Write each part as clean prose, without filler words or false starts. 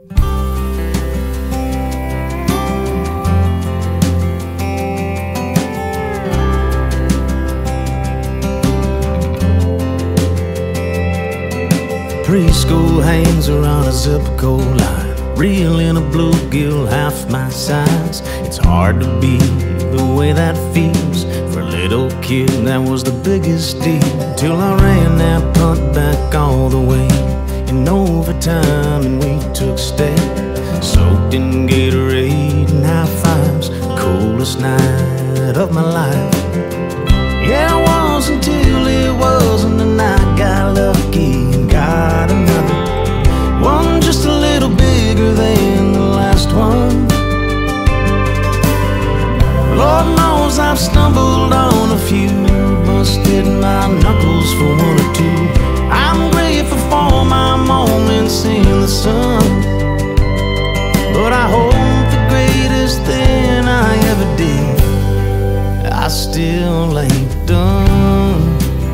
Preschool hangs around a zip code line, reeling a bluegill half my size. It's hard to be the way that feels. For a little kid that was the biggest deal, till I ran that punt back all the way in overtime and we took state. Soaked in Gatorade and high fives, the coolest night of my life. Yeah, it was until it wasn't, and I got lucky and got another one just a little bigger than the last one. Lord knows I've stumbled on a few, busted my knuckles for one or two. I'm grateful for my moments in the sun, but I hope the greatest thing I ever did, I still ain't done.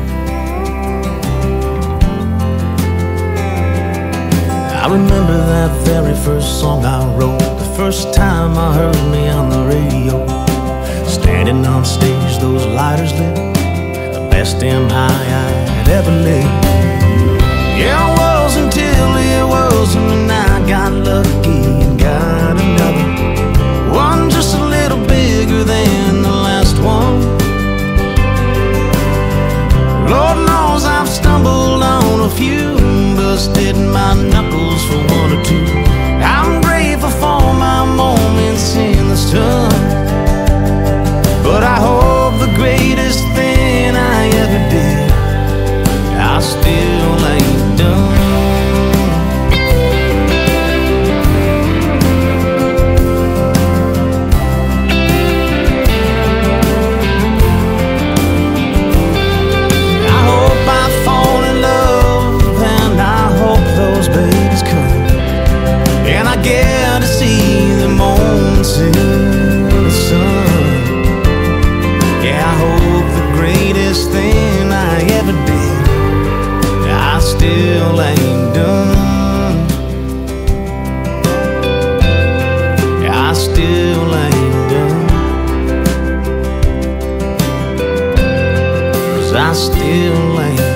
I remember that very first song I wrote, the first time I heard me on the radio. Standing on stage, those lighters lit, the best damn high I'd ever lit. Yeah, it was until it wasn't, and I got lucky and got another one just a little bigger than the last one. Lord knows I've stumbled on a few, busted my knuckles for one or two. I'm grateful for my moments in the sun, but I hope the greatest thing I ever did, I still ain't done. And I get to see the moments in the sun. Yeah, I hope the greatest thing I ever did, I still ain't done. I still ain't done, 'cause I still ain't